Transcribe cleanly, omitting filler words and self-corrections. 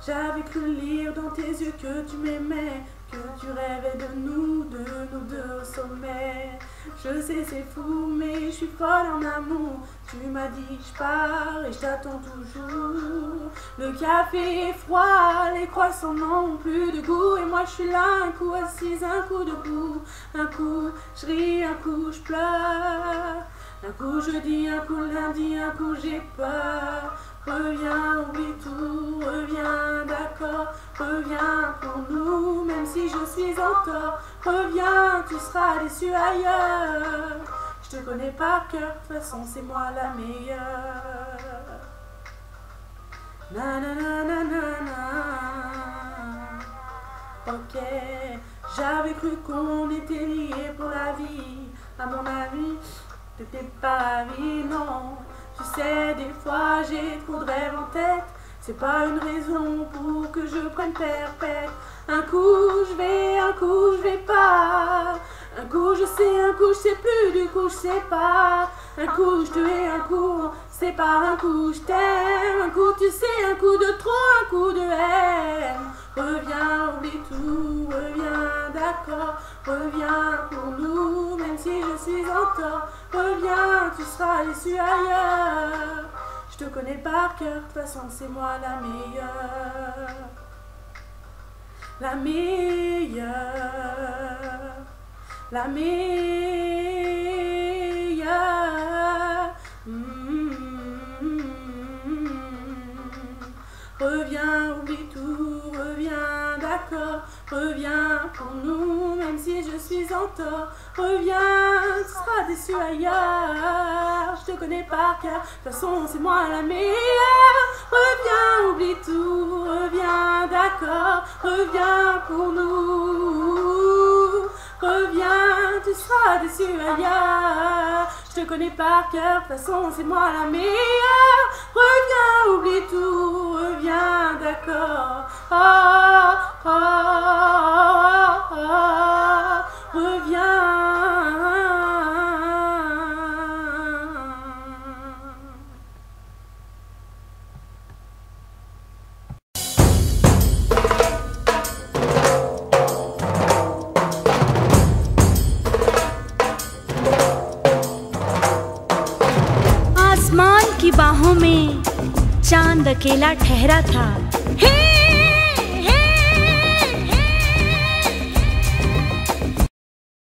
J'avais cru lire dans tes yeux que tu m'aimais, que tu rêvais de nous deux au sommet. Je sais c'est fou mais je suis folle en amour. Tu m'as dit je pars et je t'attends toujours. Le café est froid, les croissants n'ont plus de goût. Et moi je suis là, un coup assise, un coup debout. Un coup je ris, un coup je pleure. Un coup je dis, un coup lundi, un coup j'ai peur. Reviens, oublie tout, reviens, d'accord. Reviens pour nous, même si je suis en tort. Reviens, tu seras déçu ailleurs. Je te connais par cœur, de toute façon c'est moi la meilleure. Na na na na na na. Ok, j'avais cru qu'on était liés pour la vie. À mon avis, t'étais pas vie, non. Tu sais, des fois j'ai trop de rêves en tête. C'est pas une raison pour que je prenne perpète. Un coup je vais, un coup je vais pas. Un coup je sais, un coup je sais plus, du coup je sais pas. Un coup je te hais, un coup c'est pas, un coup je t'aime. Un coup tu sais, un coup de trop, un coup de haine. Reviens, oublie tout, reviens, d'accord. Reviens pour nous, même si je suis en tort. Reviens, tu seras déçu ailleurs. Je te connais par cœur, de toute façon c'est moi la meilleure. La meilleure. La meilleure. Reviens, oublie tout, reviens, d'accord. Reviens pour nous, même si je suis en tort. Reviens, tu seras déçu ailleurs. Je te connais par cœur, de toute façon c'est moi la meilleure. Reviens, oublie tout, reviens, d'accord. Reviens pour nous. Reviens, tu seras déçu ailleurs. Je te connais par cœur, de toute façon c'est moi la meilleure. Reviens, oublie tout, reviens, d'accord. Reviens. आसमान की बाहों में चांद अकेला ठहरा था।